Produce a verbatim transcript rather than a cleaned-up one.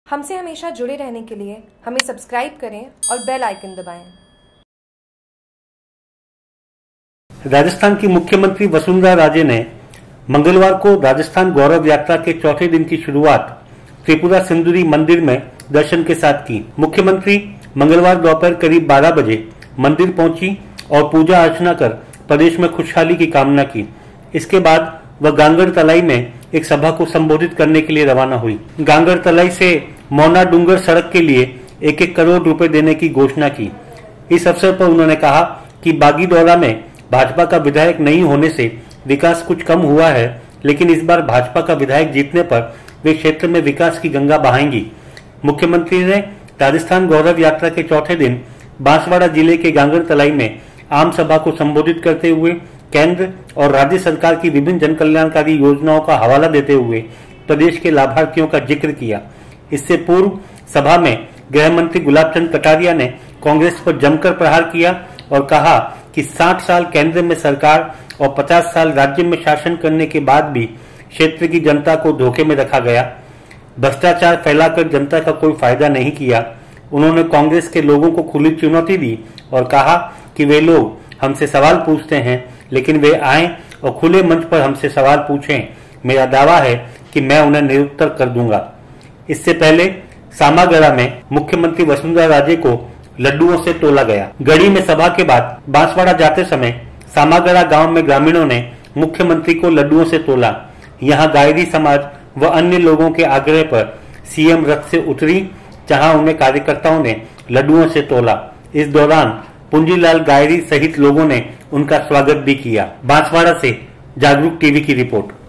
हमसे हमेशा जुड़े रहने के लिए हमें सब्सक्राइब करें और बेल आइकन दबाएं। राजस्थान की मुख्यमंत्री वसुंधरा राजे ने मंगलवार को राजस्थान गौरव यात्रा के चौथे दिन की शुरुआत त्रिपुरा सिंदूरी मंदिर में दर्शन के साथ की। मुख्यमंत्री मंगलवार दोपहर करीब बारह बजे मंदिर पहुंची और पूजा अर्चना कर प्रदेश में खुशहाली की कामना की। इसके बाद वह गांगड़ तलाई में एक सभा को संबोधित करने के लिए रवाना हुई। गांगड़ तलाई से मौना डूंगर सड़क के लिए एक एक करोड़ रुपए देने की घोषणा की। इस अवसर पर उन्होंने कहा कि बागीदौरा में भाजपा का विधायक नहीं होने से विकास कुछ कम हुआ है, लेकिन इस बार भाजपा का विधायक जीतने पर वे क्षेत्र में विकास की गंगा बहाएंगी। मुख्यमंत्री ने राजस्थान गौरव यात्रा के चौथे दिन बांसवाड़ा जिले के गांगड़ तलाई में आम सभा को संबोधित करते हुए केंद्र और राज्य सरकार की विभिन्न जनकल्याणकारी योजनाओं का हवाला देते हुए प्रदेश के लाभार्थियों का जिक्र किया। इससे पूर्व सभा में गृह मंत्री गुलाब चंद कटारिया ने कांग्रेस पर जमकर प्रहार किया और कहा कि साठ साल केंद्र में सरकार और पचास साल राज्य में शासन करने के बाद भी क्षेत्र की जनता को धोखे में रखा गया। भ्रष्टाचार फैलाकर जनता का कोई फायदा नहीं किया। उन्होंने कांग्रेस के लोगों को खुली चुनौती दी और कहा कि वे लोग हमसे सवाल पूछते हैं, लेकिन वे आएं और खुले मंच पर हमसे सवाल पूछें। मेरा दावा है कि मैं उन्हें निरुत्तर कर दूंगा। इससे पहले सामागढ़ा में मुख्यमंत्री वसुंधरा राजे को लड्डुओं से तोला गया। गढ़ी में सभा के बाद बांसवाड़ा जाते समय सामागढ़ा गांव में ग्रामीणों ने मुख्यमंत्री को लड्डुओं से तोला। यहां गायरी समाज व अन्य लोगों के आग्रह पर सीएम रथ से उतरी, जहां उन्हें कार्यकर्ताओं ने लड्डुओं से तोला। इस दौरान पुंजीलाल गायरी सहित लोगों ने उनका स्वागत भी किया। बांसवाड़ा से जागरूक टीवी की रिपोर्ट।